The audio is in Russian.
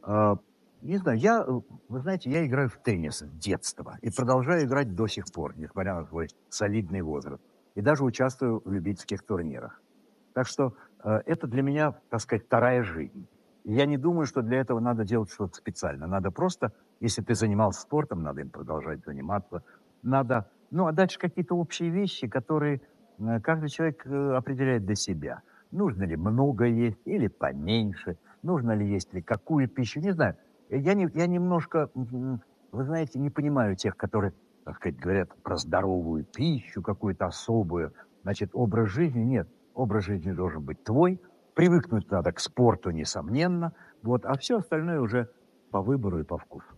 А, не знаю, вы знаете, я играю в теннис с детства и продолжаю играть до сих пор, несмотря на свой солидный возраст. И даже участвую в любительских турнирах. Так что это для меня, так сказать, вторая жизнь. И я не думаю, что для этого надо делать что-то специально. Надо просто, если ты занимался спортом, надо им продолжать заниматься. Надо, ну, а дальше какие-то общие вещи, которые каждый человек определяет для себя. Нужно ли много есть или поменьше, нужно ли есть ли какую пищу, не знаю. Я немножко, вы знаете, не понимаю тех, которые, так сказать, говорят про здоровую пищу какую-то особую. Значит, образ жизни нет. Образ жизни должен быть твой. Привыкнуть надо к спорту, несомненно. Вот, а все остальное уже по выбору и по вкусу.